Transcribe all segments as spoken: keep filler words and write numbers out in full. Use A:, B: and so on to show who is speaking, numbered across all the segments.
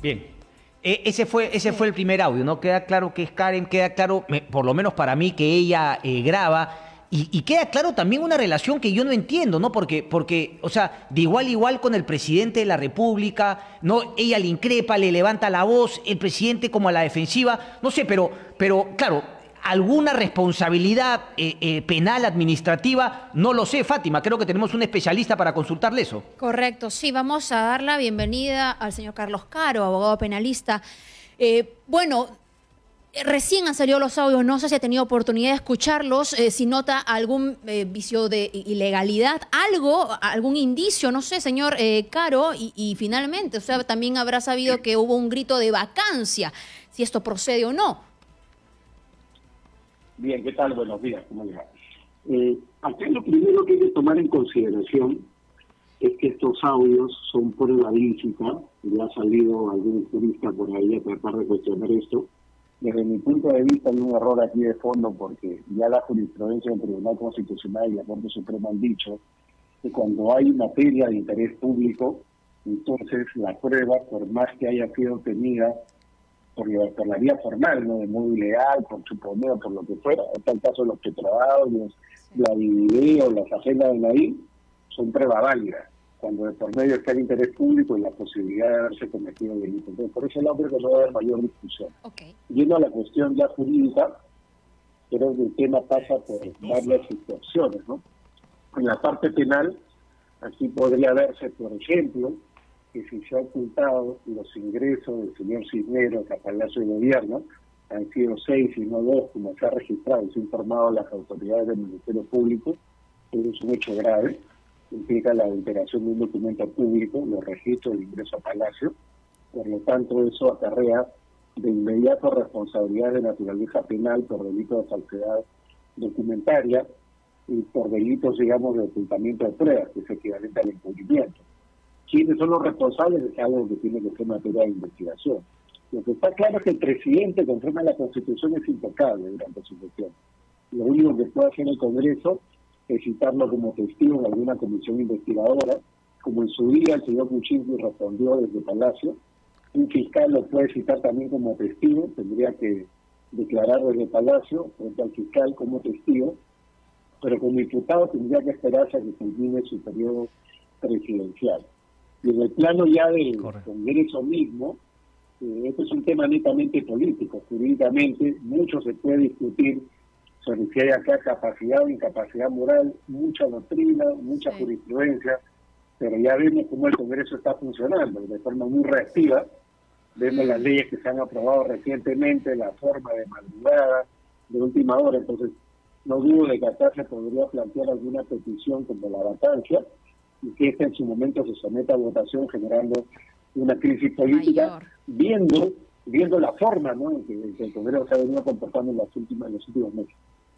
A: Bien. Eh, ese fue, ese fue el primer audio, ¿no? Queda claro que es Karen, queda claro, me, por lo menos para mí, que ella eh, graba. Y, y queda claro también una relación que yo no entiendo, ¿no? Porque, porque, o sea, de igual a igual con el presidente de la República, ¿no? Ella le increpa, le levanta la voz, el presidente como a la defensiva, no sé, pero, pero claro, alguna responsabilidad eh, eh, penal, administrativa, no lo sé, Fátima, creo que tenemos un especialista para consultarle eso.
B: Correcto, sí, vamos a dar la bienvenida al señor Carlos Caro, abogado penalista. Eh, bueno... Recién han salido los audios, no sé si ha tenido oportunidad de escucharlos, eh, si nota algún eh, vicio de ilegalidad, algo, algún indicio, no sé, señor eh, Caro, y, y finalmente, o sea, también habrá sabido que hubo un grito de vacancia, si esto procede o no.
C: Bien, ¿qué tal? Buenos días, ¿cómo le va? Eh, aquí lo primero que hay que tomar en consideración es que estos audios son prueba lícita, ya ha salido algún jurista por ahí a tratar de cuestionar esto. Desde mi punto de vista hay un error aquí de fondo porque ya la jurisprudencia del Tribunal Constitucional y la Corte Suprema han dicho que cuando hay materia de interés público, entonces la prueba, por más que haya sido obtenida por la, por la vía formal, ¿no? De modo ilegal, por suponer, por lo que fuera, en tal caso los petroaudios, la video, las agendas de Naí, son prueba válida, cuando de por medio está el interés público y la posibilidad de haberse cometido delito. Entonces, por ese lado creo que no va a haber mayor discusión.
B: Okay.
C: Yendo a la cuestión ya jurídica, creo que el tema pasa por varias situaciones, ¿no? En la parte penal, aquí podría verse, por ejemplo, que si se ha ocultado los ingresos del señor Cisneros a Palacio de Gobierno, han sido seis y no dos, como se ha registrado y se ha informado a las autoridades del Ministerio Público, eso es un hecho grave, implica la alteración de un documento público, los registros de ingreso a Palacio, por lo tanto eso acarrea de inmediato responsabilidad de naturaleza penal por delito de falsedad documentaria y por delitos, digamos, de ocultamiento de pruebas, que es equivalente al encubrimiento. ¿Quiénes son los responsables? Es algo que tiene que ser materia de investigación. Lo que está claro es que el presidente, conforme a la Constitución, es intocable durante su gestión. Lo único que puede hacer el Congreso es citarlo como testigo en alguna comisión investigadora, como en su día el señor Kuczynski respondió desde Palacio. Un fiscal lo puede citar también como testigo, tendría que declarar desde Palacio frente al fiscal como testigo, pero como diputado tendría que esperarse a que culmine su periodo presidencial. Y en el plano ya del Correcto. Congreso mismo, eh, este es un tema netamente político. Jurídicamente mucho se puede discutir sobre si hay acá capacidad o incapacidad moral, mucha doctrina, mucha sí. jurisprudencia, pero ya vemos cómo el Congreso está funcionando de forma muy reactiva. Vemos las leyes que se han aprobado recientemente, la forma de madrugada, de última hora. Entonces, no dudo de que acá se podría plantear alguna petición como la vacancia y que esta en su momento se someta a votación, generando una crisis política, Mayor. viendo viendo la forma, ¿no?, en que, en que el Congreso se ha venido comportando en, las últimas, en los últimos meses.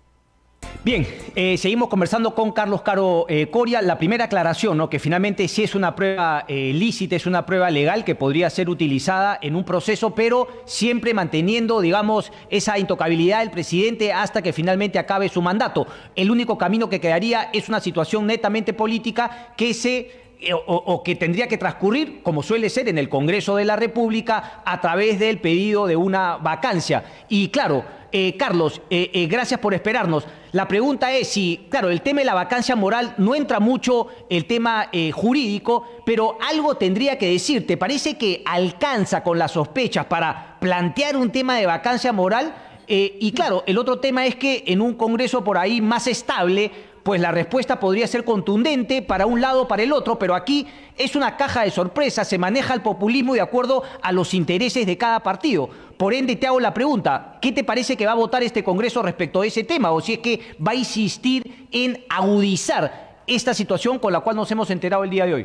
A: Bien, eh, seguimos conversando con Carlos Caro eh, Coria. La primera aclaración, ¿no?, que finalmente sí es una prueba eh, lícita, es una prueba legal que podría ser utilizada en un proceso, pero siempre manteniendo, digamos, esa intocabilidad del presidente hasta que finalmente acabe su mandato. El único camino que quedaría es una situación netamente política que se... O, o que tendría que transcurrir, como suele ser en el Congreso de la República, a través del pedido de una vacancia. Y claro, eh, Carlos, eh, eh, gracias por esperarnos. La pregunta es si, claro, el tema de la vacancia moral no entra mucho el tema eh, jurídico, pero algo tendría que decir. ¿Te parece que alcanza con las sospechas para plantear un tema de vacancia moral? Eh, y claro, el otro tema es que en un Congreso por ahí más estable, pues la respuesta podría ser contundente para un lado o para el otro, pero aquí es una caja de sorpresas, se maneja el populismo de acuerdo a los intereses de cada partido. Por ende, te hago la pregunta, ¿qué te parece que va a votar este Congreso respecto a ese tema? O si es que va a insistir en agudizar esta situación con la cual nos hemos enterado el día de hoy.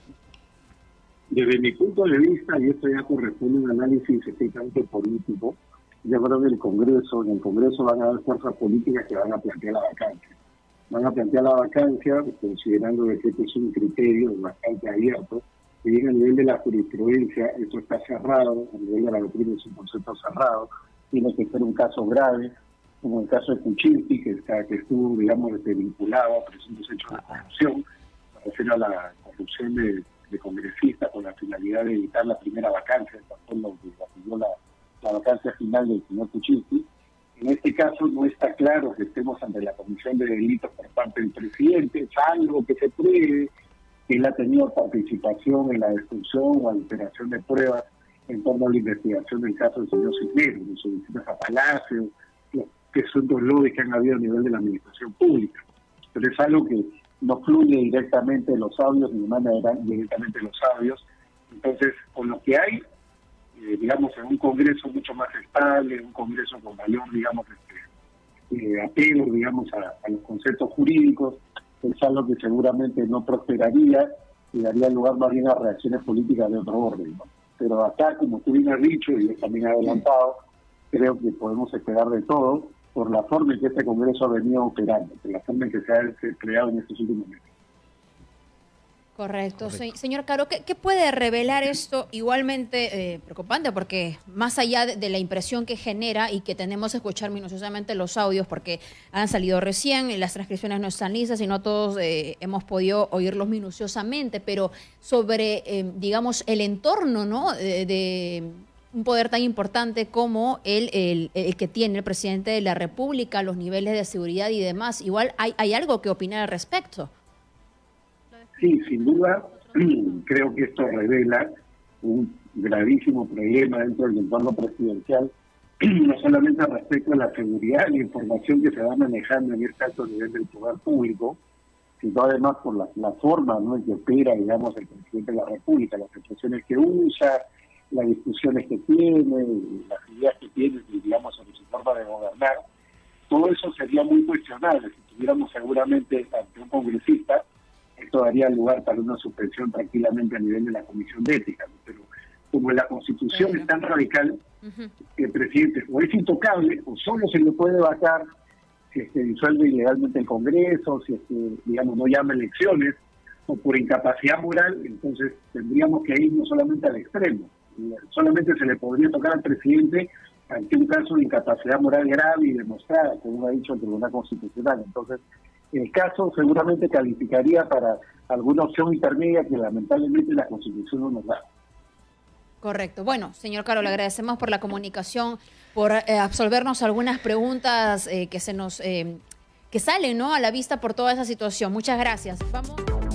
C: Desde mi punto de vista, y esto ya corresponde a un análisis estrictamente político, yo creo que el Congreso, en el Congreso van a haber fuerzas políticas que van a plantear la vacancia. Van a plantear la vacancia, considerando que este es un criterio bastante abierto, que bien a nivel de la jurisprudencia, esto está cerrado, a nivel de la doctrina es un concepto cerrado, tiene que ser un caso grave, como el caso de Kuczynski, que, está, que estuvo, digamos, este, vinculado a presuntos hechos de corrupción, me refiero a la corrupción de, de congresistas con la finalidad de evitar la primera vacancia de fue lo que dio la, la vacancia final del señor Kuczynski. En este caso no está claro que estemos ante la comisión de delitos por parte del presidente, salvo que se pruebe que él ha tenido participación en la destrucción o alteración de pruebas en torno a la investigación del caso del señor Cisneros, de sus visitas a Palacio, que son dos lobbies que han habido a nivel de la administración pública. Pero es algo que no fluye directamente de los audios, ni emana directamente de los audios. Entonces, con lo que hay, eh, digamos, en un Congreso mucho más estable, un Congreso con mayor, digamos, este, eh, apego, digamos, a, a los conceptos jurídicos, es algo que seguramente no prosperaría y daría lugar más bien a reacciones políticas de otro orden, ¿no? Pero acá, como tú bien has dicho, y yo también he adelantado, creo que podemos esperar de todo por la forma en que este Congreso ha venido operando, por la forma en que se ha creado en estos últimos meses.
B: Correcto. Se, señor Caro, ¿qué, ¿qué puede revelar esto igualmente eh, preocupante? Porque más allá de, de la impresión que genera y que tenemos que escuchar minuciosamente los audios porque han salido recién, las transcripciones no están listas y no todos eh, hemos podido oírlos minuciosamente, pero sobre, eh, digamos, el entorno, ¿no?, de, de un poder tan importante como el, el, el que tiene el presidente de la República, los niveles de seguridad y demás. Igual hay, hay algo que opinar al respecto.
C: Sí, sin duda, creo que esto revela un gravísimo problema dentro del entorno presidencial, no solamente respecto a la seguridad y la información que se va manejando en este alto nivel del poder público, sino además por la, la forma, ¿no?, en que opera, digamos, el presidente de la República, las expresiones que usa, las discusiones que tiene, las ideas que tiene, digamos, sobre su forma de gobernar. Todo eso sería muy cuestionable si tuviéramos seguramente ante un congresista. Esto daría lugar para una suspensión tranquilamente a nivel de la Comisión de Ética, ¿no? Pero como la Constitución
B: Bueno.
C: es tan radical,
B: Uh-huh.
C: que el presidente o es intocable o solo se le puede vacar si es que disuelve ilegalmente el Congreso, si es que, digamos, no llama elecciones, o por incapacidad moral, entonces tendríamos que ir no solamente al extremo. Solamente se le podría tocar al presidente ante un caso de incapacidad moral grave y demostrada, según ha dicho el Tribunal Constitucional. Entonces, el caso seguramente calificaría para alguna opción intermedia que lamentablemente la Constitución no nos da.
B: Correcto. Bueno, señor Caro, le agradecemos por la comunicación, por eh, absolvernos algunas preguntas eh, que se nos eh, que salen, ¿no?, a la vista por toda esa situación. Muchas gracias. Vamos.